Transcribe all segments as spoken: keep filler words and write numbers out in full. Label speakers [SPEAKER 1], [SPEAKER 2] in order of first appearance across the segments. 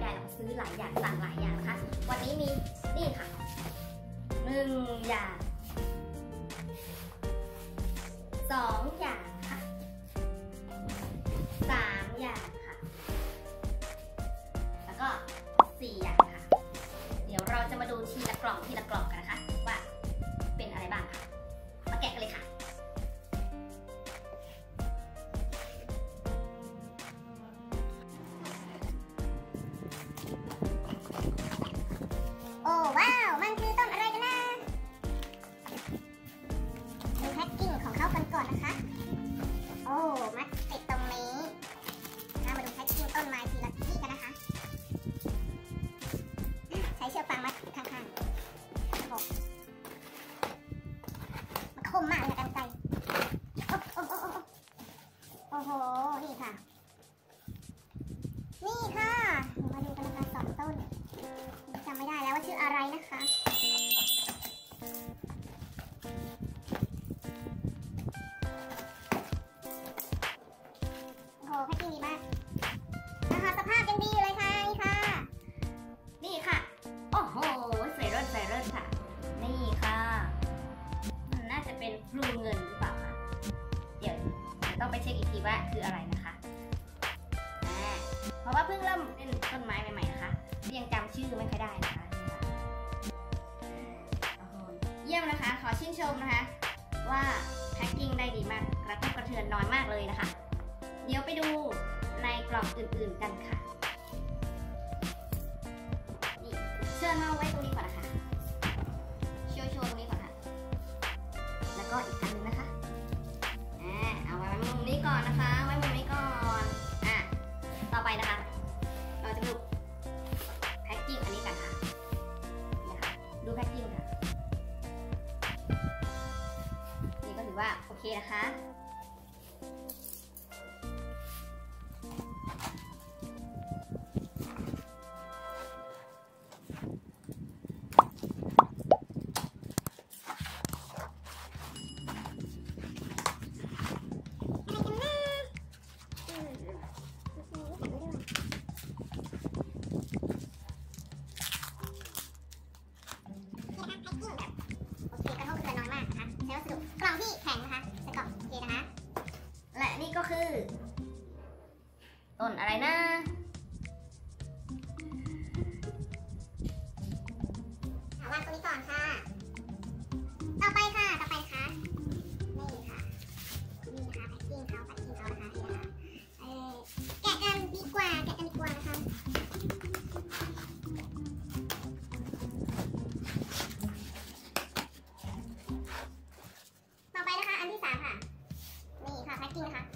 [SPEAKER 1] เราซื้อหลายอย่างสั่งหลายอย่างนะคะวันนี้มีนี่ค่ะหนึ่งอย่างสองอย่างค่ะสามอย่างค่ะแล้วก็สี่อย่างค่ะเดี๋ยวเราจะมาดูทีละกล่องทีละกล่องกันนะคะว่าเป็นอะไรบ้างค่ะมาแกะกันเลยค่ะ
[SPEAKER 2] โอ้ว้าวมันคือต้นอะไรกันนะดูแพ็กกิ้งของเขากันก่อนนะคะโอ้มัดติดตรงนี้เรามาดูแพ็กกิ้งต้นไม้ทีละที่กันนะคะใช้เชือกฟางมัดข้างๆโอ้มันคมมากเลยกันไกลโอ้โอ้โอ้โอ้โหนี่ค่ะนี่ค่ะมาดูกันนะคะสองต้นจำไม่ได้แล้วว่าชื่ออะไรนะคะโอ้โหแพ็กกิ้งดีมากนะคะสภาพยังดีอยู่เลยค่ะนี่ค่ะ
[SPEAKER 1] นี่ค่ะโอ้โหใส่ร่อนใส่ร่อนค่ะนี่ค่ะมันน่าจะเป็นพลูเงินหรือเปล่าคะเดี๋ยวต้องไปเช็คอีกทีว่าคืออะไรนะคะเพราะว่าเพิ่งเริ่มเป็นต้นไม้ใหม่ๆนะคะยังจำชื่อไม่ค่อยได้นะคะเยี่ยมนะคะขอชื่นชมนะคะว่าแพ็คกิ้งได้ดีมากกระทบกระเทือนน้อยมากเลยนะคะเดี๋ยวไปดูในกล่องอื่นๆกันค่ะนี่เชิญมาไว้ตรงนี้ก่อนนะคะโชว์โชว์ตรงนี้ก่อนค่ะแล้วก็อีกอันนึงนะคะอ่าเอาไว้มุมนี้ก่อนนะคะไว้มุมนี้ก่อนอ่ะต่อไปนะคะเราจะดูแพ็คกิ้งอันนี้กันค่ะนี่ค่ะดูแพ็คกิ้งค่ะนี่ก็ถือว่าโอเคนะคะ
[SPEAKER 2] กล่องที่แข็งนะคะเป็นกล่องโอเคนะคะ
[SPEAKER 1] และนี่ก็คือต้นอะไรนะ
[SPEAKER 2] วางตรงนี้ก่อนค่ะต่อไปค่ะต่อไปค่ะนี่ค่ะนี่ค่ะแพ็คกิ้งเขาแพ็คกิ้งเขานะคะนี่นะคะเออแกะกันดีกว่าแกะกันดีกว่านะคะต่อไปนะคะอันที่สามค่ะนี่ค่ะแพ็คกิ้งนะคะ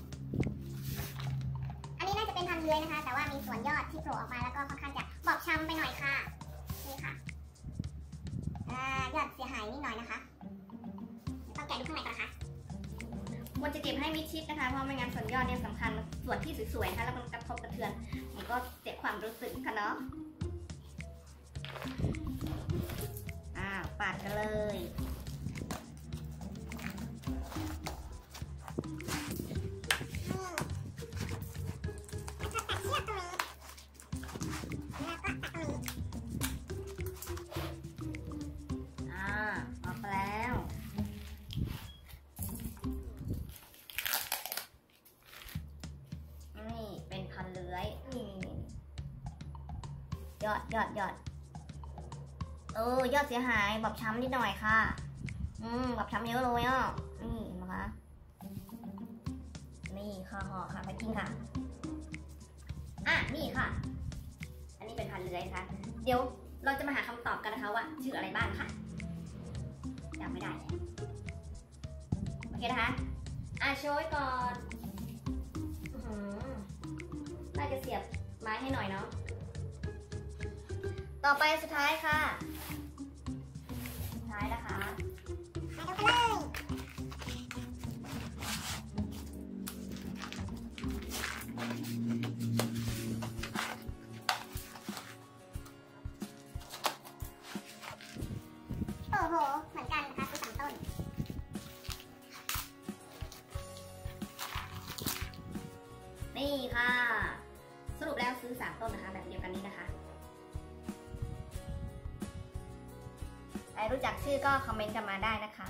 [SPEAKER 2] อันนี้น่าจะเป็นพันธุ์เลื้อยนะคะแต่ว่ามีส่วนยอดที่โผล่ออกมาแล้วก็ค่อนข้างจะบอบช้ำไปหน่อยค่ะนี่ค่ะยอดเสียหายนิดหน่อยนะคะต้องแกะดูข้างในก่อนนะคะ
[SPEAKER 1] ควรจะเก็บให้มิดชิดนะคะเพราะไม่งั้นส่วนยอดเนี่ยสำคัญส่วนที่สวยๆนะคะแล้วมันกระทบกระเทือนมันก็เจ็บความรู้สึกค่ะเนาะอ่าปาดกันเลยยอดยอดยอดเออยอดเสียหายบอบช้ำนิดหน่อยค่ะอืมบอบช้ำเยอะเลยอ่ะนี่นะคะนี่ค่ะห่อค่ะแพ็คกิ้งค่ะอ่ะนี่ค่ะอันนี้เป็นพันธุ์เลื้อยค่ะเดี๋ยวเราจะมาหาคำตอบกันนะคะว่าชื่ออะไรบ้างค่ะจำไม่ได้โอเคนะคะอ่ะโชว์ไว้ก่อนน่าจะเสียบไม้ให้หน่อยเนาะต่อไปสุดท้ายค่ะสุดท้ายนะคะ
[SPEAKER 2] มาดูกันเลยโอ้โหเหมือนกันนะคะคือสามต้น
[SPEAKER 1] นี่ค่ะสรุปแล้วซื้อสามต้นนะคะแบบแบบเดียวกันนี้นะคะใครรู้จักชื่อก็คอมเมนต์กันมาได้นะคะ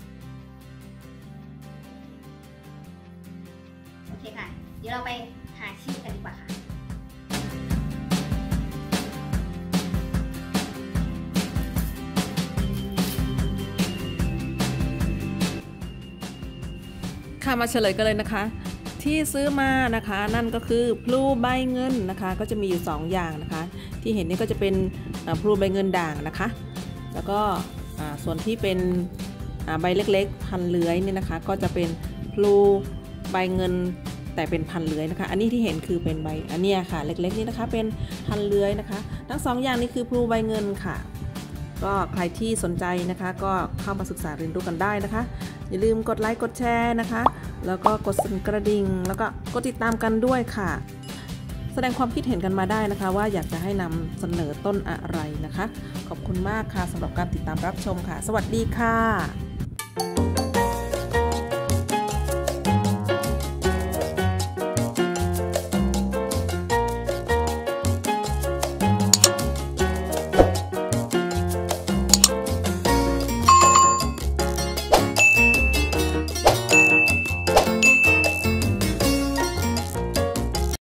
[SPEAKER 1] โอเคค่ะเดี๋ยวเราไปหาชื่อกันดีกว่าค่ะ
[SPEAKER 3] ค่ะมาเฉลยกันเลยนะคะที่ซื้อมานะคะนั่นก็คือพลูใบเงินนะคะก็จะมีอยู่สองอย่างนะคะที่เห็นนี่ก็จะเป็นพลูใบเงินด่างนะคะแล้วก็ส่วนที่เป็นใบเล็กๆพันเลื้อยนี่นะคะก็จะเป็นพลูใบเงินแต่เป็นพันเลื้อยนะคะอันนี้ที่เห็นคือเป็นใบอันนี้ค่ะเล็กๆนี่นะคะเป็นพันเลื้อยนะคะทั้งสองอย่างนี้คือพลูใบเงินค่ะก็ใครที่สนใจนะคะก็เข้ามาศึกษาเรียนรู้กันได้นะคะอย่าลืมกดไลค์กดแชร์นะคะแล้วก็กดสั่นกระดิ่งแล้วก็กดติดตามกันด้วยค่ะแสดงความคิดเห็นกันมาได้นะคะว่าอยากจะให้นำเสนอต้นอะไรนะคะขอบคุณมากค่ะสำหรับการติดตามรับชมค่ะสวัสดีค่ะ